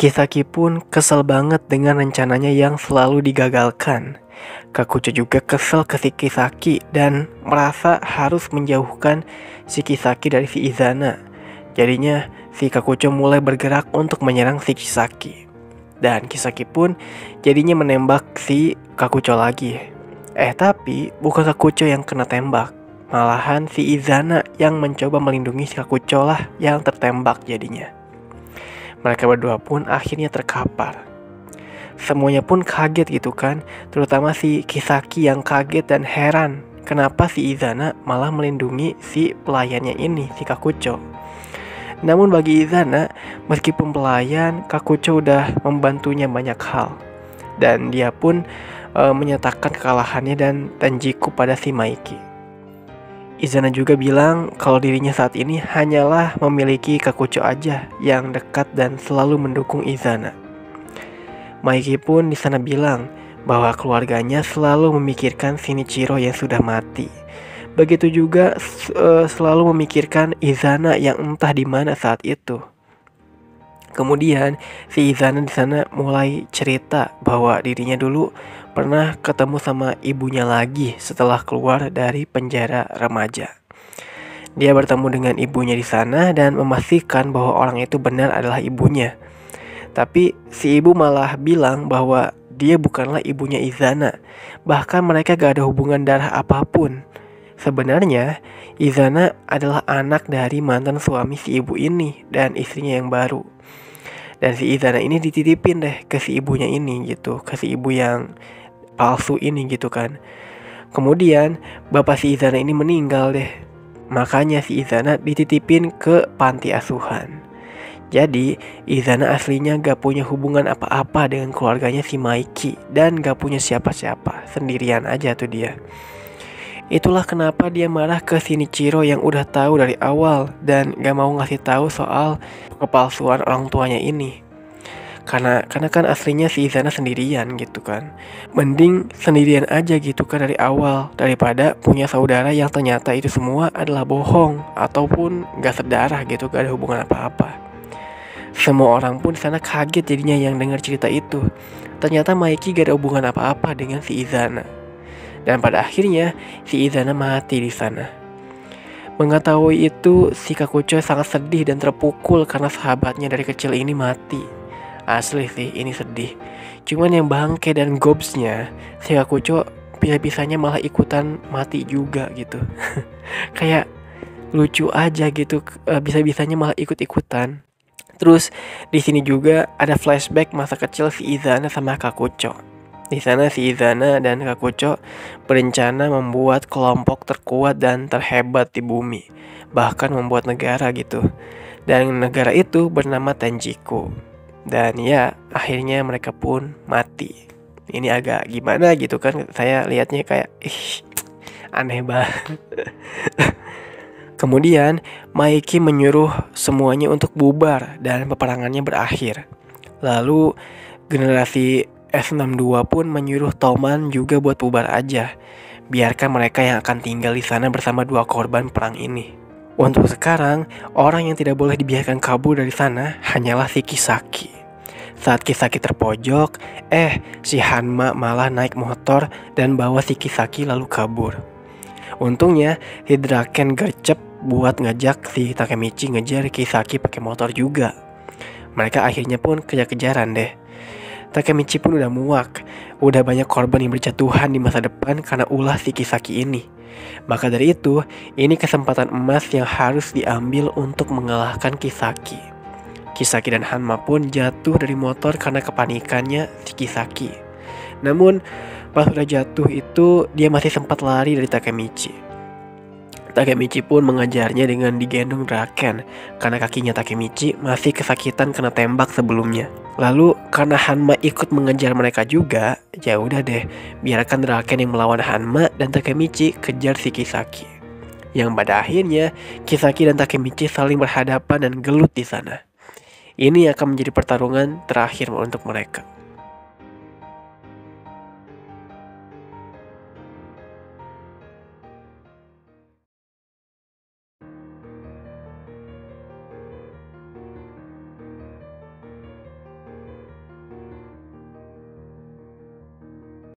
Kisaki pun kesel banget dengan rencananya yang selalu digagalkan. Kakucho juga kesel ke si Kisaki dan merasa harus menjauhkan si Kisaki dari si Izana. Jadinya si Kakucho mulai bergerak untuk menyerang si Kisaki. Dan Kisaki pun jadinya menembak si Kakucho lagi. Tapi bukan Kakucho yang kena tembak. Malahan si Izana yang mencoba melindungi si Kakucho lah yang tertembak jadinya. Mereka berdua pun akhirnya terkapar. Semuanya pun kaget gitu kan, terutama si Kisaki yang kaget dan heran kenapa si Izana malah melindungi si pelayannya ini, si Kakucho. Namun bagi Izana, meskipun pelayan, Kakucho udah membantunya banyak hal. Dan dia pun menyatakan kekalahannya dan Tenjiku pada si Maiki. Izana juga bilang kalau dirinya saat ini hanyalah memiliki Kakucho aja yang dekat dan selalu mendukung Izana. Maiki pun di sana bilang bahwa keluarganya selalu memikirkan Shinichiro yang sudah mati. Begitu juga selalu memikirkan Izana yang entah di mana saat itu. Kemudian si Izana di sana mulai cerita bahwa dirinya dulu pernah ketemu sama ibunya lagi setelah keluar dari penjara remaja. Dia bertemu dengan ibunya di sana dan memastikan bahwa orang itu benar adalah ibunya. Tapi si ibu malah bilang bahwa dia bukanlah ibunya Izana. Bahkan mereka gak ada hubungan darah apapun. Sebenarnya Izana adalah anak dari mantan suami si ibu ini dan istrinya yang baru. Dan si Izana ini dititipin deh ke si ibunya ini gitu, ke si ibu yang palsu ini gitu kan. Kemudian bapak si Izana ini meninggal deh. Makanya si Izana dititipin ke panti asuhan. Jadi Izana aslinya gak punya hubungan apa-apa dengan keluarganya si Maiki. Dan gak punya siapa-siapa, sendirian aja tuh dia. Itulah kenapa dia marah ke Shinichiro yang udah tahu dari awal dan gak mau ngasih tahu soal kepalsuan orang tuanya ini. Karena kan aslinya si Izana sendirian gitu kan. Mending sendirian aja gitu kan dari awal, daripada punya saudara yang ternyata itu semua adalah bohong ataupun gak sedarah gitu, gak ada hubungan apa-apa. Semua orang pun di sana kaget jadinya yang dengar cerita itu. Ternyata Maiki gak ada hubungan apa-apa dengan si Izana. Dan pada akhirnya si Izana mati di sana. Mengetahui itu, si Kakucho sangat sedih dan terpukul karena sahabatnya dari kecil ini mati. Asli sih, ini sedih. Cuman yang bangke dan gobsnya, si Kakucho bisa-bisanya malah ikutan mati juga gitu. Kayak lucu aja gitu, bisa-bisanya malah ikut-ikutan. Terus di sini juga ada flashback masa kecil si Izana sama Kakucho. Di sana si Izana dan Kakucho berencana membuat kelompok terkuat dan terhebat di bumi, bahkan membuat negara gitu. Dan negara itu bernama Tenjiku. Dan ya, akhirnya mereka pun mati. Ini agak gimana gitu kan, saya lihatnya kayak aneh banget. Kemudian Maiki menyuruh semuanya untuk bubar dan peperangannya berakhir. Lalu generasi S62 pun menyuruh Toman juga buat bubar aja. Biarkan mereka yang akan tinggal di sana bersama dua korban perang ini. Untuk sekarang, orang yang tidak boleh dibiarkan kabur dari sana hanyalah si Kisaki. Saat Kisaki terpojok, si Hanma malah naik motor dan bawa si Kisaki lalu kabur. Untungnya si Draken gercep buat ngajak si Takemichi ngejar Kisaki pakai motor juga. Mereka akhirnya pun kejar-kejaran deh. Takemichi pun udah muak, udah banyak korban yang berjatuhan di masa depan karena ulah si Kisaki ini. Maka dari itu, ini kesempatan emas yang harus diambil untuk mengalahkan Kisaki. Kisaki dan Hanma pun jatuh dari motor karena kepanikannya si Kisaki. Namun pas udah jatuh itu, dia masih sempat lari dari Takemichi. Takemichi pun mengajarnya dengan digendong Draken karena kakinya Takemichi masih kesakitan kena tembak sebelumnya. Lalu karena Hanma ikut mengejar mereka juga, ya udah deh, biarkan Draken yang melawan Hanma dan Takemichi kejar si Kisaki. Yang pada akhirnya Kisaki dan Takemichi saling berhadapan dan gelut di sana. Ini akan menjadi pertarungan terakhir untuk mereka.